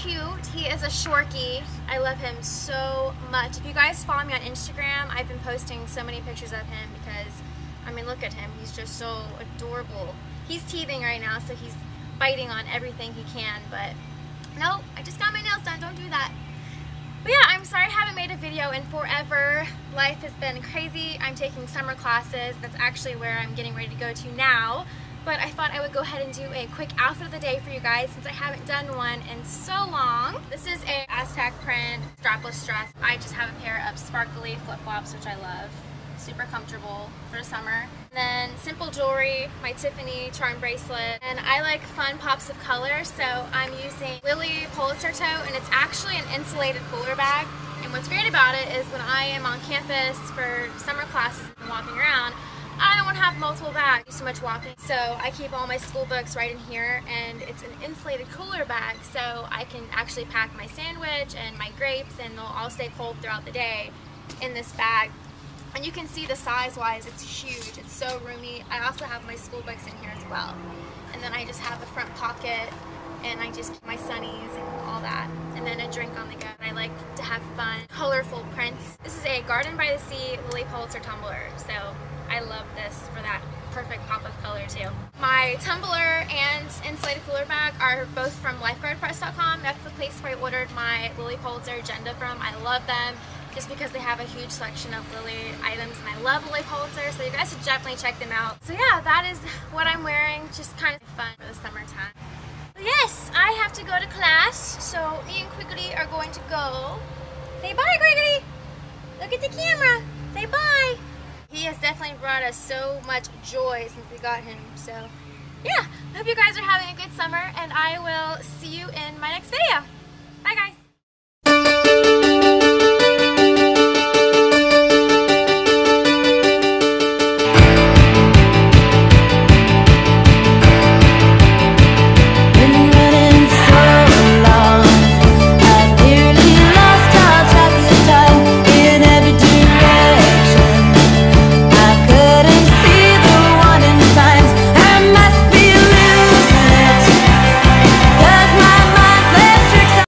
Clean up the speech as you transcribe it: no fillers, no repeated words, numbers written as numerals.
cute. He is a Shorkie. I love him so much. If you guys follow me on Instagram, I've been posting so many pictures of him because, I mean, look at him. He's just so adorable. He's teething right now, so he's biting on everything he can, but no, I just got my nails done. Don't do that. But yeah, I'm sorry I haven't made a video in forever. Life has been crazy. I'm taking summer classes. That's actually where I'm getting ready to go to now. But I thought I would go ahead and do a quick outfit of the day for you guys since I haven't done one in so long. This is a Aztec print strapless dress. I just have a pair of sparkly flip-flops, which I love. Super comfortable for the summer. And then simple jewelry, my Tiffany charm bracelet. And I like fun pops of color, so I'm using Lilly Pulitzer tote, and it's actually an insulated cooler bag. And what's great about it is when I am on campus for summer classes and walking around, I don't want to have multiple bags. I do so much walking. So I keep all my school books right in here, and it's an insulated cooler bag, so I can actually pack my sandwich and my grapes, and they'll all stay cold throughout the day in this bag. And you can see the size-wise, it's huge. It's so roomy. I also have my school books in here as well. And then I just have a front pocket, and I just keep my sunnies and all that. And then a drink on the go. I like to have fun, colorful prints. This is a Garden by the Sea Lilly Pulitzer tumbler, so I love this for that perfect pop of color too. My tumbler and insulated cooler bag are both from LifeGuardPress.com. That's the place where I ordered my Lilly Pulitzer agenda from. I love them just because they have a huge selection of Lilly items, and I love Lilly Pulitzer, so you guys should definitely check them out. So yeah, that is what I'm wearing, just kind of fun for the summertime. Yes, I have to go to class, so me and Quigley are going to go. Say bye, Quigley! Look at the camera! Say bye! He has definitely brought us so much joy since we got him, so yeah. I hope you guys are having a good summer, and I will see you in my next video. Bye, guys!